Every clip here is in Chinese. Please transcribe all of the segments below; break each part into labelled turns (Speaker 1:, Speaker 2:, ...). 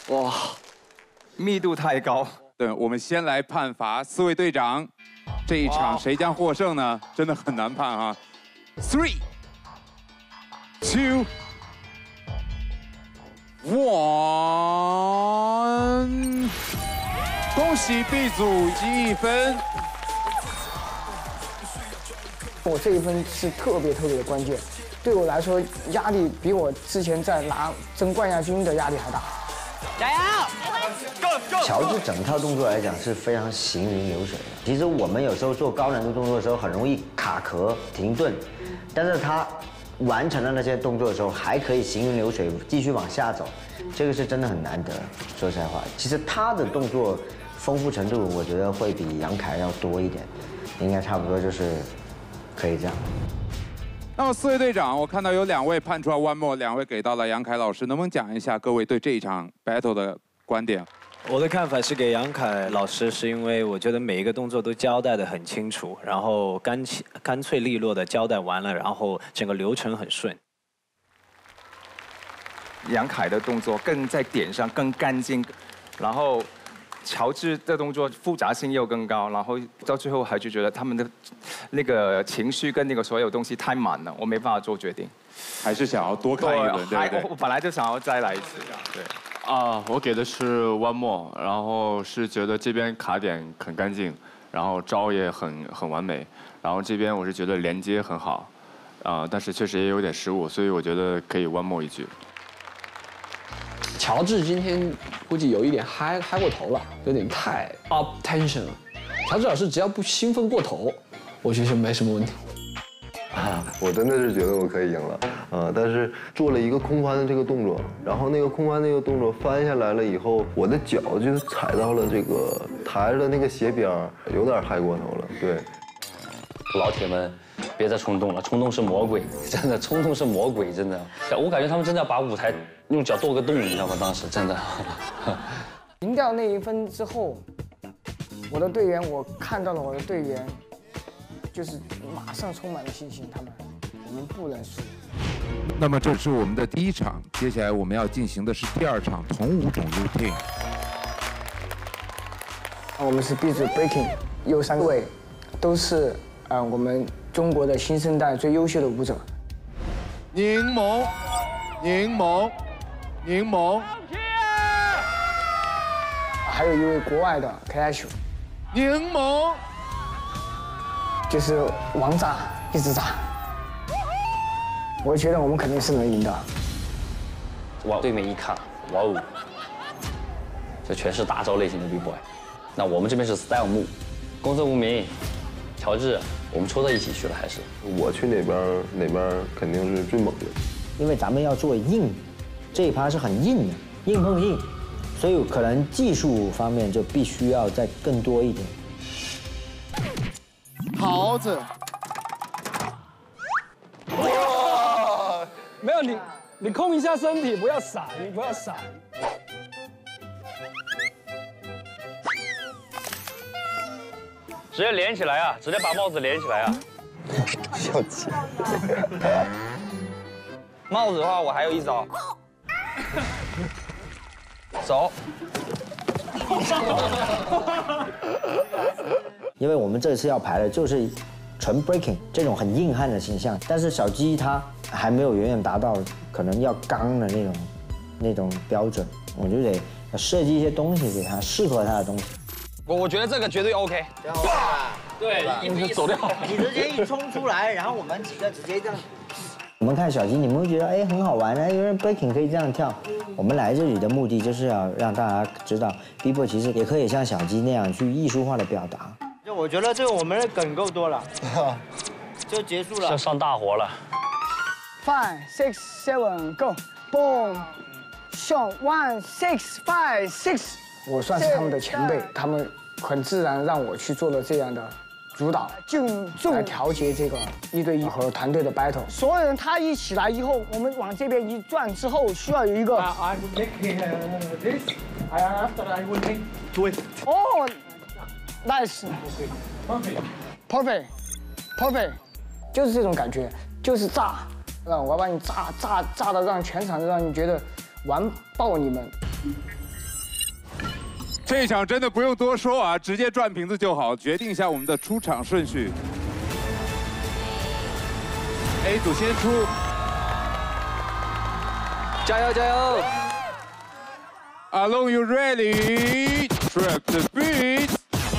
Speaker 1: 哇，密度太高。
Speaker 2: 对，我们先来判罚4位队长，这一场谁将获胜呢？真的很难判啊。3、2、1，恭喜 B 组积1分。
Speaker 3: 我这1分是特别的关键，对我来说压力比我之前在争冠亚军的压力还大。
Speaker 4: 加油！
Speaker 5: 乔治整套动作来讲是非常行云流水的。其实我们有时候做高难度动作的时候很容易卡壳停顿，但是他完成了那些动作的时候还可以行云流水继续往下走，这个是真的很难得。说实在话，其实他的动作丰富程度我觉得会比杨凯要多一点，应该差不多就是可以这样。
Speaker 2: 那么4位队长，我看到有2位判出来 one more，2位给到了杨凯老师，能不能讲一下各位对这一场 battle 的观点？
Speaker 6: 我的看法是给杨凯老师，是因为我觉得每一个动作都交代得很清楚，然后干脆利落的交代完了，然后整个流程很顺。
Speaker 1: 杨凯的动作更在点上更干净，然后乔治的动作复杂性又更高，然后到最后还就觉得他们的那个情绪跟那个所有东西太满了，我没办法做决定，
Speaker 2: 还是想要多看一轮，对不对？
Speaker 1: 我本来就想要再来一次，对。
Speaker 7: 我给的是 one more， 然后是觉得这边卡点很干净，然后招也很完美，然后这边我是觉得连接很好，但是确实也有点失误，所以我觉得可以 one more 一句。
Speaker 8: 乔治今天估计有一点嗨过头了，有点太 up tension 了。乔治老师只要不兴奋过头，我觉得就没什么问题。
Speaker 9: 我真的是觉得我可以赢了，但是做了一个空翻的这个动作，然后那个空翻那个动作翻下来了以后，我的脚就踩到了这个台的那个斜边，有点嗨过头了。对，
Speaker 10: 老铁们，别再冲动了，冲动是魔鬼，真的，冲动是魔鬼，真的。我感觉他们真的要把舞台用脚剁个洞，你知道吗？当时真的。
Speaker 3: 赢掉那1分之后，我的队员，我看到了我的队员。就是马上充满了信心，我们不能输。
Speaker 2: 那么这是我们的第1场，接下来我们要进行的是第2场同舞种 routine。
Speaker 3: 我们是 B 组 breaking， 有3位都是我们中国的新生代最优秀的舞者。
Speaker 2: 柠檬，柠檬，柠檬。
Speaker 3: 还有一位国外的 Clash，
Speaker 2: 柠檬。
Speaker 3: 就是王炸，一直炸。我觉得我们肯定是能赢的。
Speaker 10: 往对面一看，哇哦，这全是大招类型的 B boy。那我们这边是 style move， 公正无名，乔治，我们戳到一起去了还是？
Speaker 9: 我去哪边肯定是最猛的。
Speaker 5: 因为咱们要做硬，这一趴是很硬的，硬碰硬，所以可能技术方面就必须要再更多一点。
Speaker 2: 桃子，
Speaker 8: 哇！没有你控一下身体，不要闪，你不要闪。
Speaker 10: 直接连起来啊！直接把帽子连起来啊！
Speaker 5: 笑气。
Speaker 4: 帽子的话，我还有一招。走。
Speaker 5: 因为我们这次要排的就是纯 breaking 这种很硬汉的形象，但是小鸡他还没有远远达到可能要刚的那种标准，我就得设计一些东西给他，适合他的东西。
Speaker 4: 我觉得这个绝对 OK。
Speaker 10: 对，
Speaker 4: 你走掉。
Speaker 11: 你直接一冲出来，然后我们几个直接这样。
Speaker 5: 我们看小鸡，你们会觉得很好玩，有人 breaking 可以这样跳。我们来这里的目的就是要让大家知道 B boy 其实也可以像小鸡那样去艺术化的表达。
Speaker 11: 就我觉得这个我们的梗够多了，就结束了。
Speaker 10: 要上大活了。
Speaker 3: 5 6 7 go boom show 1 6 5 6。我算是他们的前辈，他们很自然让我去做了这样的主导，就来调节这个1对1和团队的 battle。所有人他一起来以后，我们往这边一转之后，需要有一个。I will make this. After I will make do it. Oh, nice. Perfect. 就是这种感觉，就是炸，我要把你炸的让全场让你觉得完爆你们。
Speaker 2: 这一场真的不用多说啊，直接转瓶子就好。决定一下我们的出场顺序。A 组先出，
Speaker 4: 加油加油
Speaker 2: ！Alone you ready? Trap the beat.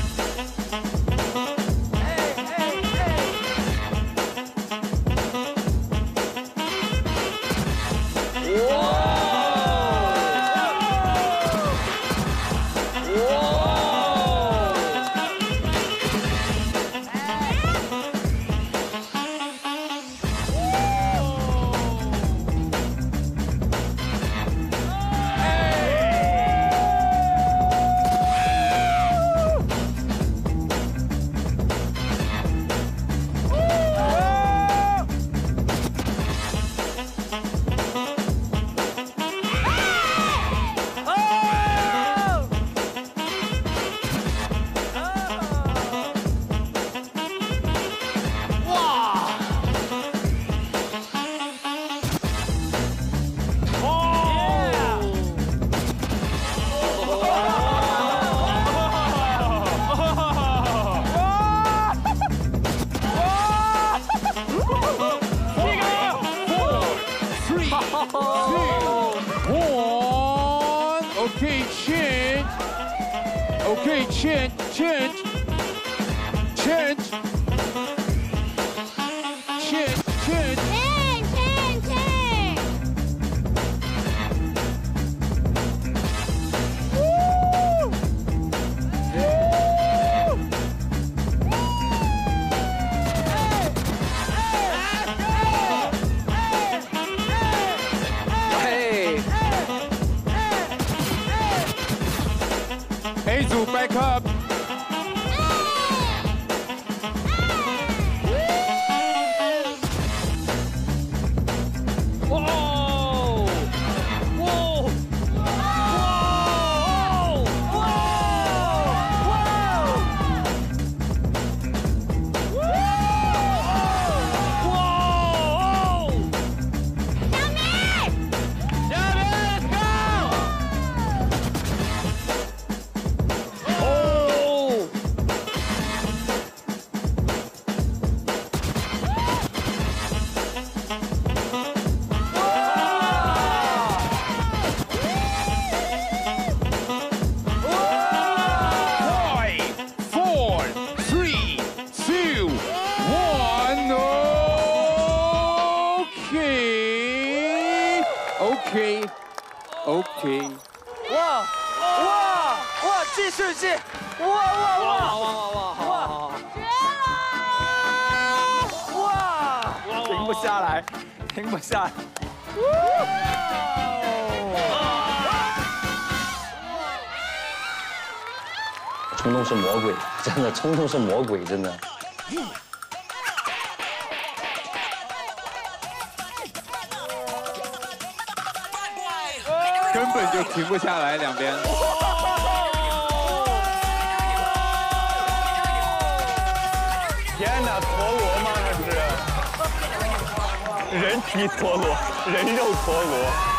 Speaker 10: 冲动是魔鬼，真的，冲动是魔鬼，真的。
Speaker 2: 根本就停不下来，两边。
Speaker 12: 天哪，陀螺吗？这是人体陀螺，人肉陀螺。